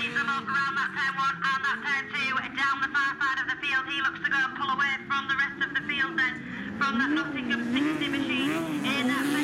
needs them up around that turn one and that turn two. Down the far side of the field, he looks to go and pull away from the rest of the field then. From that Nottingham 60 machine in that